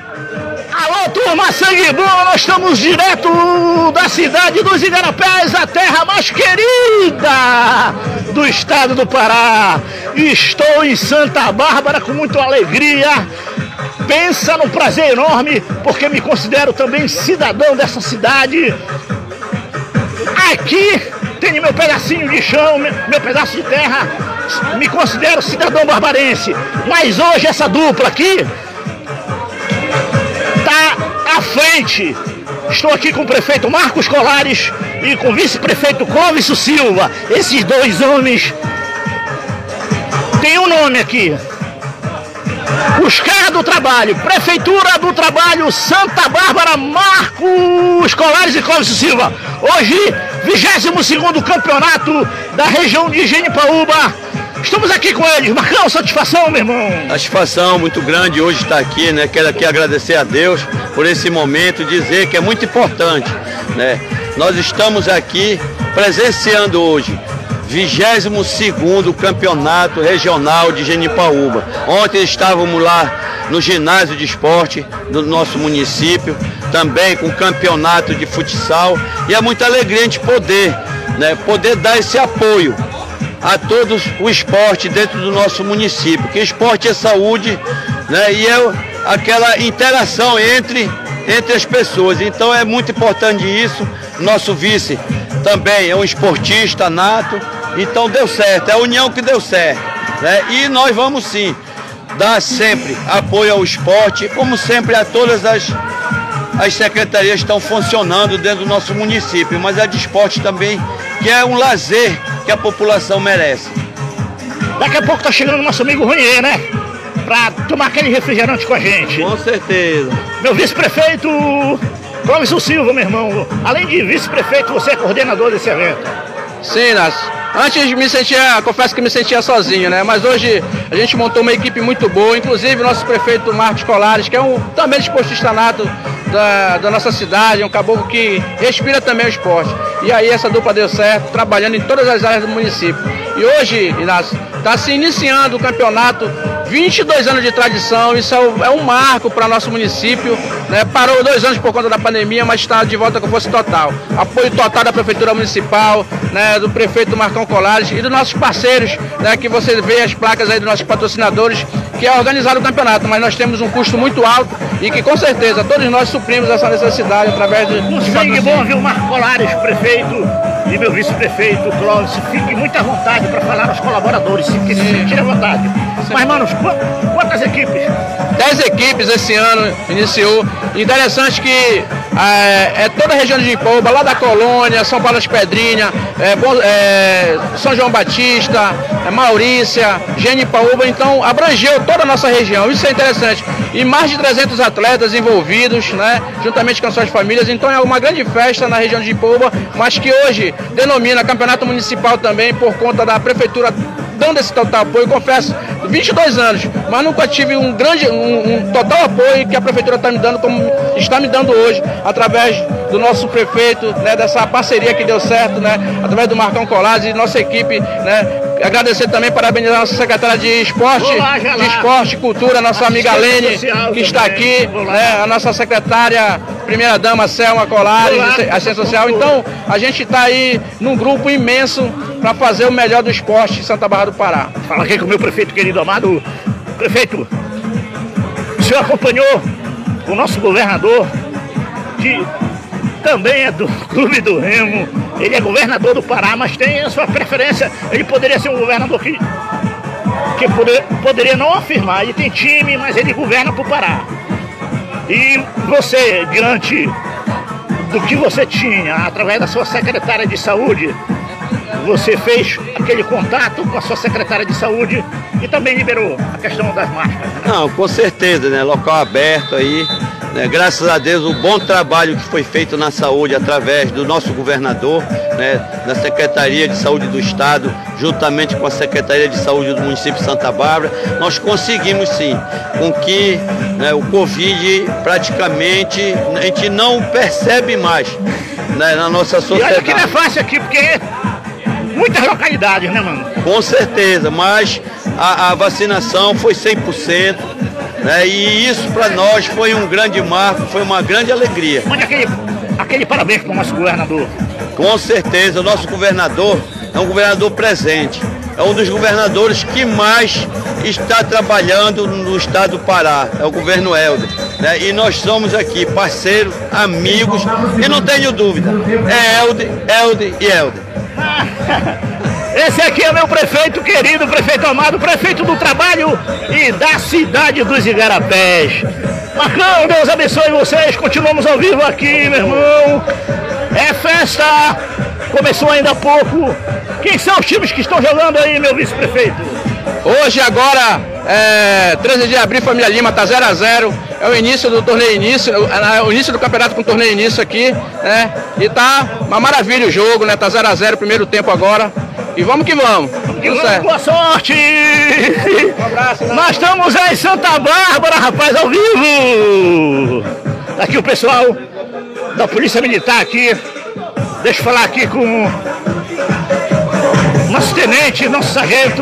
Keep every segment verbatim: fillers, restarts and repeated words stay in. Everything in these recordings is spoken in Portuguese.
Alô, turma, sangue bom, nós estamos direto da cidade dos Igarapés, a terra mais querida do estado do Pará. Estou em Santa Bárbara com muita alegria. Pensa no prazer enorme, porque me considero também cidadão dessa cidade. Aqui tenho meu pedacinho de chão, meu pedaço de terra, me considero cidadão barbarense. Mas hoje essa dupla aqui tá à frente. Estou aqui com o prefeito Marcos Colares e com o vice-prefeito Clóvis Silva. Esses dois homens têm um nome aqui: os caras do trabalho, Prefeitura do Trabalho, Santa Bárbara, Marcos Colares e Clóvis Silva. Hoje, vigésimo segundo campeonato da região de Genipaúba. Estamos aqui com eles. Marcão, satisfação, meu irmão? Satisfação muito grande hoje estar aqui, né? Quero aqui agradecer a Deus por esse momento, dizer que é muito importante, né? Nós estamos aqui presenciando hoje vigésimo segundo Campeonato Regional de Genipaúba. Ontem estávamos lá no ginásio de esporte do nosso município, também com campeonato de futsal, e é muita alegria a gente poder, né, poder dar esse apoio a todos o esporte dentro do nosso município, que esporte é saúde, né, e é aquela interação entre, entre as pessoas. Então é muito importante isso. Nosso vice também é um esportista nato. Então deu certo, é a união que deu certo, né? E nós vamos sim dar sempre apoio ao esporte, como sempre a todas as, as secretarias que estão funcionando dentro do nosso município, mas a de esporte também, que é um lazer que a população merece. Daqui a pouco tá chegando o nosso amigo Ronier, né? Pra tomar aquele refrigerante com a gente. Com certeza. Meu vice-prefeito Clóvis Silva, meu irmão. Além de vice-prefeito, você é coordenador desse evento. Sim, Inácio. Antes me sentia, confesso que me sentia sozinho, né? Mas hoje a gente montou uma equipe muito boa, inclusive o nosso prefeito Marcos Colares, que é um também esportista nato da, da nossa cidade, um caboclo que respira também o esporte. E aí essa dupla deu certo, trabalhando em todas as áreas do município. E hoje, Inácio, está se iniciando o campeonato, vinte e dois anos de tradição, isso é um marco para nosso município, né? Parou dois anos por conta da pandemia, mas está de volta com força total. Apoio total da Prefeitura Municipal, né, do prefeito Marcão Colares e dos nossos parceiros, né, que você vê as placas aí dos nossos patrocinadores, que é organizar o campeonato, mas nós temos um custo muito alto e que com certeza todos nós suprimos essa necessidade através de... Um sangue bom, viu, Marcos Colares, prefeito, e meu vice-prefeito Clóvis. Fique muito à vontade para falar aos colaboradores, se sentir à vontade. Sim. Mas, manos, quantas equipes? Dez equipes esse ano iniciou. Interessante que é, é toda a região de Genipaúba, lá da Colônia, São Paulo das Pedrinhas, é, é, São João Batista, é, Maurícia, Genipaúba, então abrangeu toda a nossa região. Isso é interessante. E mais de trezentos atletas envolvidos, né, juntamente com as suas famílias. Então é uma grande festa na região de Genipaúba, mas que hoje denomina Campeonato Municipal também, por conta da Prefeitura dando esse total apoio. Confesso, vinte e dois anos, mas nunca tive um grande, um, um total apoio que a Prefeitura está me dando, como está me dando hoje, através do nosso prefeito, né, dessa parceria que deu certo, né, através do Marcão Colares e nossa equipe, né. Agradecer também, parabenizar a nossa secretária de esporte, lá, de esporte e cultura, nossa amiga Lene, que está aqui, né, a nossa secretária, primeira dama Selma Colares, assistência social. Então, a gente está aí num grupo imenso para fazer o melhor do esporte em Santa Bárbara do Pará. Fala aqui com o meu prefeito querido amado. Prefeito, o senhor acompanhou o nosso governador, que também é do Clube do Remo. Ele é governador do Pará, mas tem a sua preferência. Ele poderia ser um governador que, que poder, poderia não afirmar. Ele tem time, mas ele governa para o Pará. E você, diante do que você tinha, através da sua secretária de saúde, você fez aquele contato com a sua secretária de saúde e também liberou a questão das máscaras, né? Não, com certeza, né? Local aberto aí, né? Graças a Deus, o bom trabalho que foi feito na saúde através do nosso governador, né? Da Secretaria de Saúde do Estado, juntamente com a Secretaria de Saúde do município de Santa Bárbara, nós conseguimos sim, com que, né, o Covid praticamente a gente não percebe mais, né, na nossa sociedade. E olha que não é fácil aqui, porque muitas localidades, né, mano? Com certeza, mas a, a vacinação foi cem por cento, né? E isso para nós foi um grande marco, foi uma grande alegria. Mande aquele, aquele parabéns para o nosso governador. Com certeza, o nosso governador é um governador presente, é um dos governadores que mais está trabalhando no estado do Pará, é o governo Helder, né? E nós somos aqui parceiros, amigos, e não tenho dúvida, é Helder, Helder e Helder. Esse aqui é meu prefeito querido, prefeito amado, prefeito do trabalho e da cidade dos Igarapés. Marcão, Deus abençoe vocês, continuamos ao vivo aqui, meu irmão. É festa, começou ainda há pouco. Quem são os times que estão jogando aí, meu vice-prefeito? Hoje, agora, é, treze de abril, Família Lima, tá zero a zero. É o início do torneio início, o início do campeonato com o torneio início aqui, né? E tá uma maravilha o jogo, né? Tá zero a zero, primeiro tempo agora. E vamos que vamos. Que vamos, boa sorte! Um abraço. Né? Nós estamos aí em Santa Bárbara, rapaz, ao vivo! Aqui o pessoal da Polícia Militar aqui. Deixa eu falar aqui com nosso tenente, nosso sargento.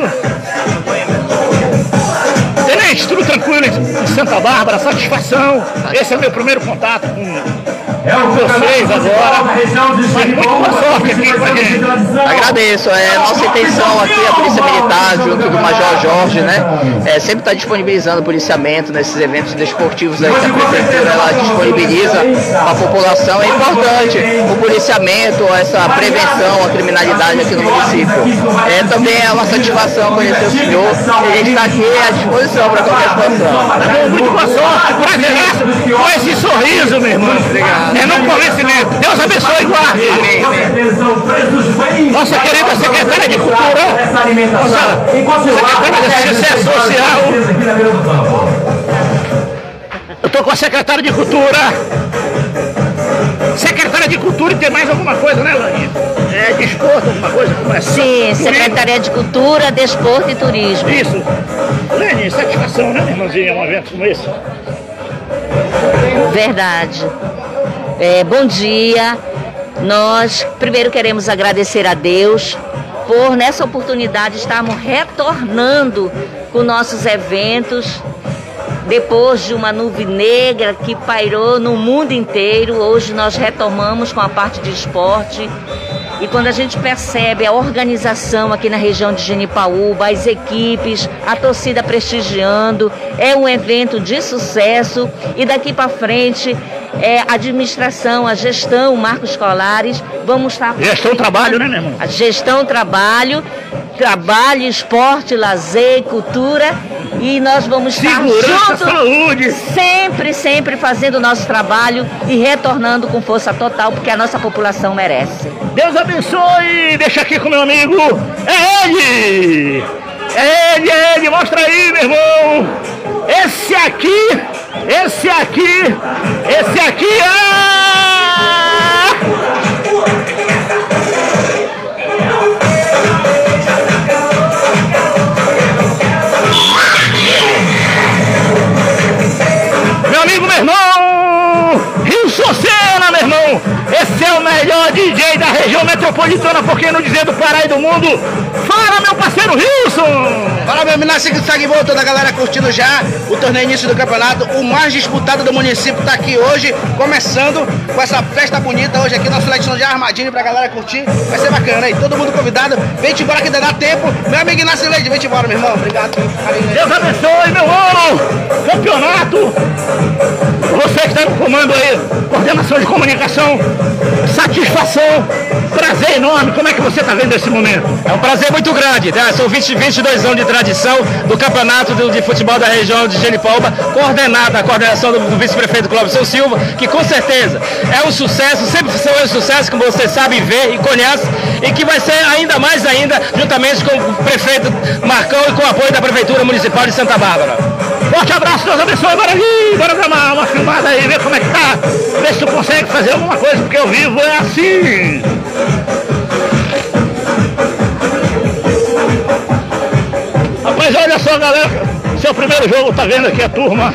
Tenente, tudo tranquilo em Santa Bárbara, satisfação. Esse é o meu primeiro contato com vocês agora. Mas muito boa sorte aqui com a gente. Agradeço, é nossa intenção aqui, a Polícia Militar, junto do Major Jorge, né? É, sempre está disponibilizando policiamento nesses eventos desportivos aí que a Prefeitura ela disponibiliza para a população. É importante o policiamento, essa prevenção à criminalidade aqui no município. É, também é uma satisfação conhecer o senhor e a gente está aqui à disposição para qualquer situação. Muito boa sorte, prazer com esse sorriso, meu irmão. Obrigado. É no convencimento. Deus abençoe e guarde. Amém, amém. Nossa querida secretária de Cultura, nossa secretária de Assistência Social. Eu estou com a secretária de Cultura. Secretária de Cultura e tem mais alguma coisa, né, Lani? É desporto, alguma coisa? Como é? Sim, Secretaria de Cultura, Desporto e Turismo. Isso. Lani, satisfação, né, minha irmãzinha, um evento como esse? Verdade. É, bom dia. Nós primeiro queremos agradecer a Deus por nessa oportunidade estarmos retornando com nossos eventos depois de uma nuvem negra que pairou no mundo inteiro. Hoje nós retomamos com a parte de esporte. E quando a gente percebe a organização aqui na região de Genipaúba, as equipes, a torcida prestigiando, é um evento de sucesso e daqui para frente é, a administração, a gestão, Marcos Colares, vamos estar... Gestão trabalho, né, meu irmão? A gestão trabalho, trabalho, esporte, lazer, cultura e nós vamos estar juntos, saúde, sempre, sempre fazendo o nosso trabalho e retornando com força total, porque a nossa população merece. Deus abençoe, deixa aqui com meu amigo, é ele, é ele, é ele, mostra aí, meu irmão, esse aqui, esse aqui, esse aqui, ah! Meu amigo, meu irmão, Rio Socena, meu irmão, esse é o melhor D J da região metropolitana, por que não dizer do Pará e do mundo? Fala, meu parceiro Wilson! Fala, meu menino, segue segue volta da galera curtindo já o torneio início do campeonato, o mais disputado do município tá aqui hoje, começando com essa festa bonita hoje aqui, nosso leitão já armadinho pra galera curtir, vai ser bacana aí, todo mundo convidado, vem-te embora que ainda dá tempo, meu amigo Inácio Leite, vem-te embora, meu irmão, obrigado. Deus abençoe, meu irmão, campeonato, você que está no comando aí, coordenação de comunicação, satisfação, prazer enorme, como é que você está vendo esse momento? É um prazer muito grande, né? São vinte, vinte e dois anos de tradição do campeonato de, de futebol da região de Genipaúba, coordenada, a coordenação do, do vice-prefeito Clóvis Silva, que com certeza é um sucesso, sempre foi um sucesso, como você sabe ver e conhece, e que vai ser ainda mais ainda, juntamente com o prefeito Marcão e com o apoio da Prefeitura Municipal de Santa Bárbara. Forte abraço, Deus abençoe, bora vir, bora dar uma, uma filmada aí, ver como é que tá, ver se tu consegue fazer alguma coisa, porque ao vivo é assim. Rapaz, olha só, galera, seu primeiro jogo, tá vendo aqui a turma.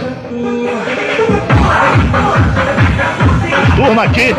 Turma aqui.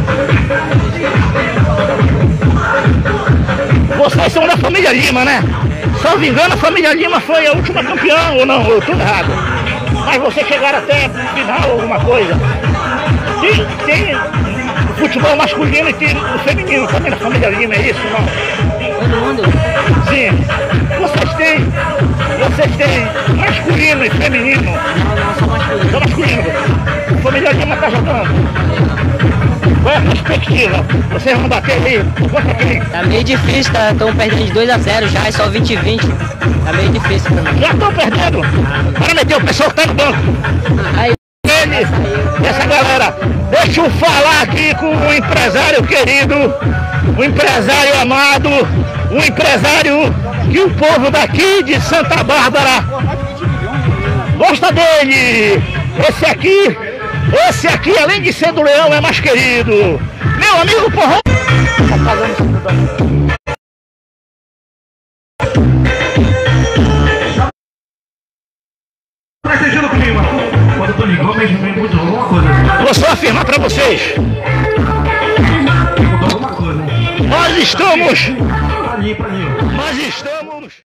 Vocês são da família Lima, né? salvo engano, a família Lima foi a última campeã, ou não, ou tudo errado. Mas vocês chegaram até final, alguma coisa. E tem o futebol masculino e tem o feminino também na família Lima, é isso, não? Todo mundo? Sim. Vocês têm, vocês têm masculino e feminino? Não, não, só masculino. Só masculino. A família Lima tá jogando. Qual é a perspectiva? Vocês vão bater aí? Contra quem? Tá meio difícil, tá? Estão perdendo de dois a zero já, é só vinte e vinte. Tá meio difícil pra mim. Já estão perdendo? Para meter o pessoal que tá no banco. Aí, Ele, essa galera, deixa eu falar aqui com um empresário querido, um empresário amado, um empresário que o povo daqui de Santa Bárbara gosta dele. Esse aqui, esse aqui, além de ser do Leão, é mais querido. Meu amigo Porrão. Vou só afirmar para vocês. Nós estamos. Nós estamos.